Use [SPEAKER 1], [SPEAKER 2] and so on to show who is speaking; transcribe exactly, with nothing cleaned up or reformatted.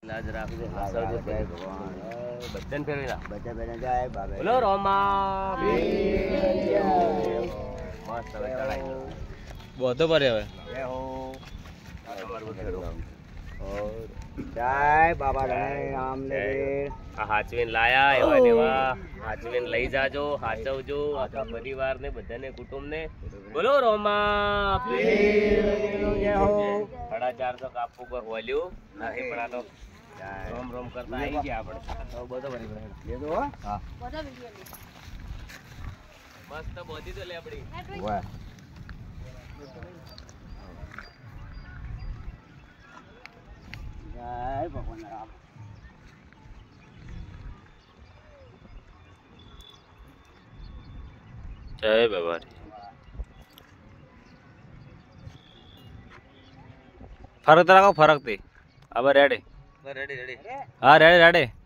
[SPEAKER 1] લાજ રાખજો હાસવજો જય ભગવાન બચ્ચન ફેરવી ના
[SPEAKER 2] બચ્ચા બેન જાય બાબા
[SPEAKER 1] બોલો રોમા મસ્ત હવે ચડાઈ
[SPEAKER 3] બોધો પડે હવે
[SPEAKER 2] જય હો
[SPEAKER 1] તમારું ફેરો
[SPEAKER 2] ઓર જય બાબા રામ ને
[SPEAKER 1] આ હાચવીને લાયા એવા દેવા હાચવીને લઈ જાજો હાચવજો આખા પરિવાર ને બધાને કુટુંબ ને બોલો રોમા
[SPEAKER 2] જય હો
[SPEAKER 1] સાડા ચારસો કાપવું પર હોલ્યું નહીં પણ આ તો રોમ રોમ કરતા આવી ગયા આપણે બધો ભરી
[SPEAKER 2] લીધો હો હા
[SPEAKER 1] મસ્ત બોધી તો લે આપડી
[SPEAKER 2] વાહ જય ભગવાન રામ
[SPEAKER 3] જય બાબા ફરક તો રાખો ફરક થી હવે રેડી
[SPEAKER 1] રેડી રેડી
[SPEAKER 3] હા રેડી રેડી